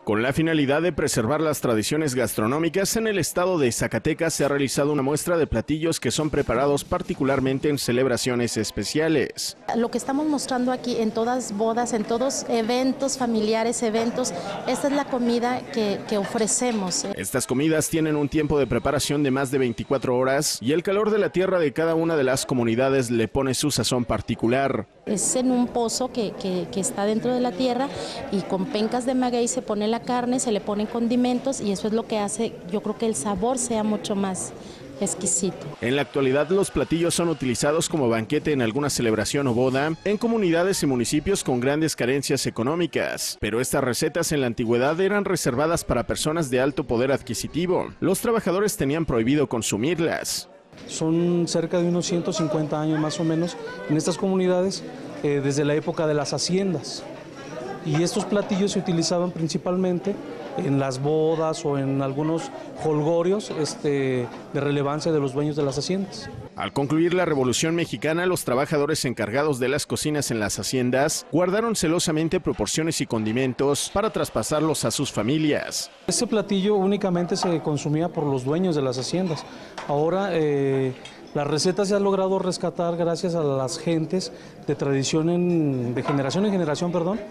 Con la finalidad de preservar las tradiciones gastronómicas, en el estado de Zacatecas se ha realizado una muestra de platillos que son preparados particularmente en celebraciones especiales. Lo que estamos mostrando aquí en todas bodas, en todos eventos familiares, esta es la comida que ofrecemos. Estas comidas tienen un tiempo de preparación de más de 24 horas y el calor de la tierra de cada una de las comunidades le pone su sazón particular. Es en un pozo que está dentro de la tierra y con pencas de maguey se pone la carne, se le ponen condimentos y eso es lo que hace, yo creo que el sabor sea mucho más exquisito. En la actualidad los platillos son utilizados como banquete en alguna celebración o boda en comunidades y municipios con grandes carencias económicas, pero estas recetas en la antigüedad eran reservadas para personas de alto poder adquisitivo. Los trabajadores tenían prohibido consumirlas. Son cerca de unos 150 años más o menos en estas comunidades, desde la época de las haciendas. Y estos platillos se utilizaban principalmente en las bodas o en algunos jolgorios de relevancia de los dueños de las haciendas. Al concluir la Revolución Mexicana, los trabajadores encargados de las cocinas en las haciendas guardaron celosamente proporciones y condimentos para traspasarlos a sus familias. Este platillo únicamente se consumía por los dueños de las haciendas. Ahora la receta se ha logrado rescatar gracias a las gentes de tradición, de generación en generación,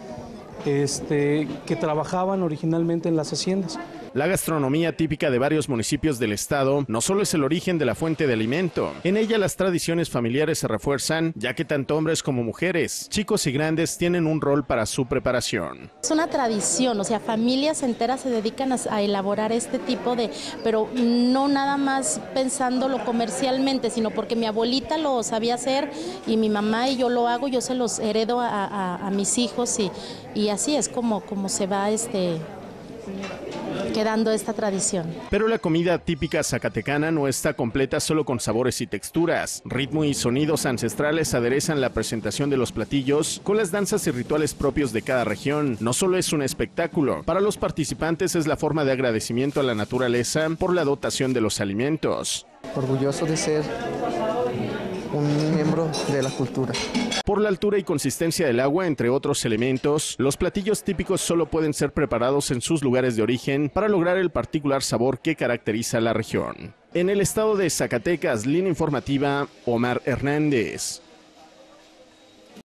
que trabajaban originalmente en las haciendas. La gastronomía típica de varios municipios del estado no solo es el origen de la fuente de alimento. En ella las tradiciones familiares se refuerzan, ya que tanto hombres como mujeres, chicos y grandes tienen un rol para su preparación. Es una tradición, o sea, familias enteras se dedican a elaborar este tipo pero no nada más pensándolo comercialmente, sino porque mi abuelita lo sabía hacer y mi mamá y yo lo hago, yo se los heredo a mis hijos y así es como se va quedando esta tradición. Pero la comida típica zacatecana no está completa solo con sabores y texturas. Ritmo y sonidos ancestrales aderezan la presentación de los platillos con las danzas y rituales propios de cada región. No solo es un espectáculo, para los participantes es la forma de agradecimiento a la naturaleza por la dotación de los alimentos. Orgulloso de ser un miembro de la cultura. Por la altura y consistencia del agua, entre otros elementos, los platillos típicos solo pueden ser preparados en sus lugares de origen para lograr el particular sabor que caracteriza la región. En el estado de Zacatecas, línea informativa, Omar Hernández.